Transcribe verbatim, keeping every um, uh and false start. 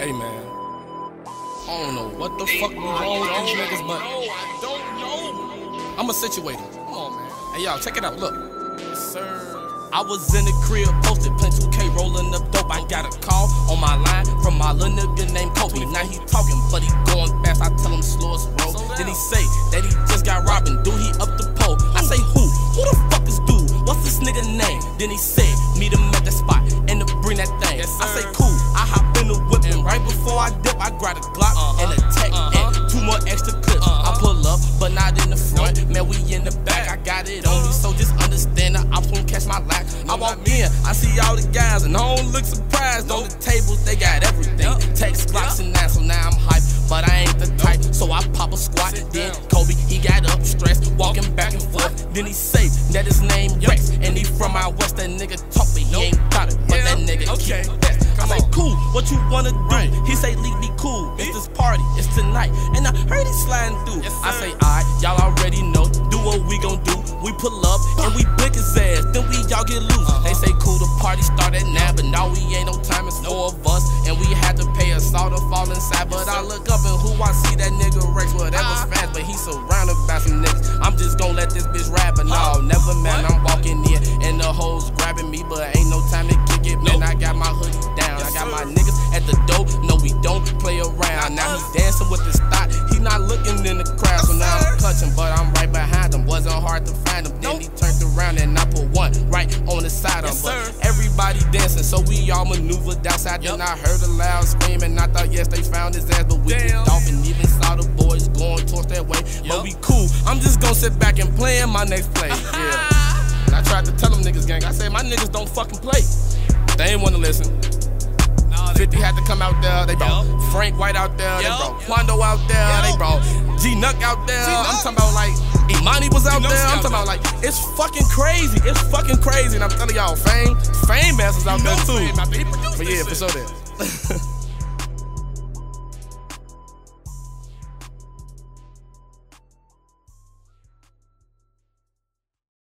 Hey man, I don't know what the fuck be wrong with these niggas, but I don't know. I'ma situate them. Come on, man. Hey y'all, check it out, look. Yes, sir. I was in the crib, posted, playing two K, rolling up dope. I got a call on my line from my little nigga named Kobe. Now he talking, but he going fast. I tell him slow as roll. Then he say that he just got robbed and dude, he up the pole. I say who? Who the fuck is dude? What's this nigga name? Then he said, meet him at that spot and to bring that thing. Yes, I say cool. I hop in the whip and right before I dip, I grab a Glock uh-huh. and a tech uh-huh. and two more extra clips. Uh-huh. I pull up, but not in the front. Nope. Man, we in the back. I got it on me, so just understand that I'm gonna catch my lack. I walk in, I see all the guys, and I don't look surprised. Nope. On the tables, they got everything. Yep. Text, Glocks, and that, so now I'm hyped, but I ain't the type. Nope. So I pop a squat. Sit then down. Kobe, he got up, stressed, walking back and forth. Then he say that his name yep. Rex, and he from out west. That nigga talk, but he nope. ain't got it. But yeah. that nigga okay. keep that. I say, cool, what you wanna do? Right. He say, leave me cool. It's this party, it's tonight. And I heard he sliding through. Yes, I say, alright, y'all already know. Do what we gon' do. We pull up and we blick his ass. Then we y'all get loose. Uh-huh. They say, cool, the party start at nine, but now we ain't no time. It's nope. four of us, and we had to pay us all to fall inside. But yes, I look up and who I see, that nigga Rex. Well, that was fast, but he surrounded by some niggas. I'm just gon' let this bitch rap, but no, never man. I'm walking in and the hoes grabbing me, but ain't no time to kick it. Man, nope. I got my hoodie down. Yes, I got sir. my niggas at the door. No, we don't play around. Now he dancing with his thought. He not looking in the crowd, so now I'm clutching, but I'm right behind him. Wasn't hard to find him. Then he turned around and I put one right on the side of him. But everybody dancing, so we all maneuvered outside. Yep. Then I heard a loud scream and I thought, yes, they found his ass, but we kicked off and even saw the boys going towards that way. Yep. But we cool. I'm just gonna sit back and play in my next play. Yeah. And I tried to tell them niggas, gang. I said my niggas don't fucking play. They ain't wanna listen. fifty had to come out there, they brought yep. Frank White out there, yep. they brought Quando out there, yep. they brought G-Nuck out there. I'm talking about like Imani was out there. I'm talking about like it's fucking crazy. It's fucking crazy, and I'm telling y'all, Fame, Fame Masters out there too. But yeah, for sure that.